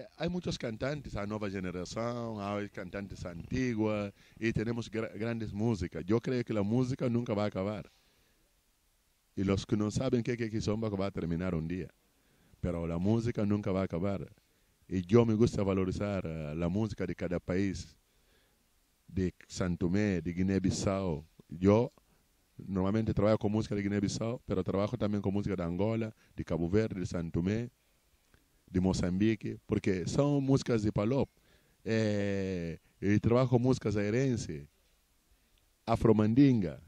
hay muchos cantantes, a nueva generación, hay cantantes antiguas y tenemos grandes músicas. Yo creo que la música nunca va a acabar. Y los que no saben qué es kizomba va a terminar un día. Pero la música nunca va a acabar. Y yo me gusta valorizar la música de cada país, de Santo Tomé, de Guinea-Bissau. Yo normalmente trabajo con música de Guinea-Bissau, pero trabajo también con música de Angola, de Cabo Verde, de Santo Tomé, de Moçambique, porque son músicas de Palop. Y trabajo músicas aerense, afromandinga,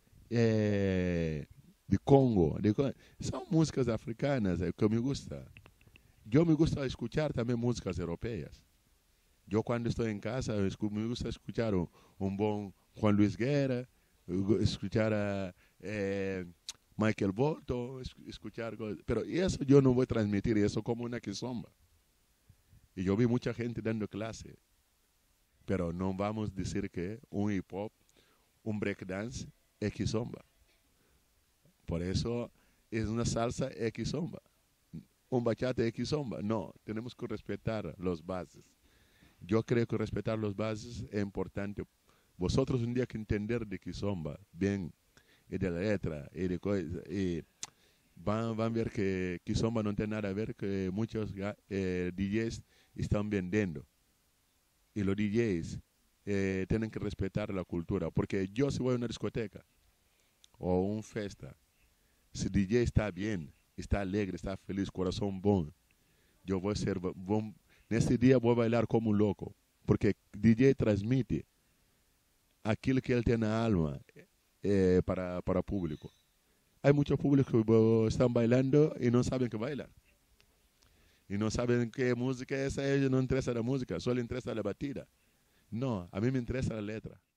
de Congo. Son músicas africanas que me gusta. Yo me gusta escuchar también músicas europeas. Yo cuando estoy en casa me gusta escuchar un buen Juan Luis Guerra, escuchar a Michael Bolton, escuchar cosas. Pero eso yo no voy a transmitir eso como una kizomba. Y yo vi mucha gente dando clase, pero no vamos a decir que un hip hop, un breakdance es kizomba. Por eso es una salsa es kizomba. Un bachata es kizomba. No, tenemos que respetar los bases. Yo creo que respetar los bases es importante. Vosotros un día que entender de kizomba, bien, y de la letra, y de cosas, y van a ver que kizomba no tiene nada a ver, que muchos DJs están vendiendo. Y los DJs tienen que respetar la cultura. Porque yo si voy a una discoteca o una fiesta, si el DJ está bien, está alegre, está feliz, corazón bon, yo voy a ser, en ese día voy a bailar como un loco. Porque DJ transmite aquilo que ele tem na alma para o público. Há muitos públicos que estão bailando e não sabem que bailam. E não sabem que música é essa, a eles não interessa a música, só lhe interessa a batida. Não, a mim me interessa a letra.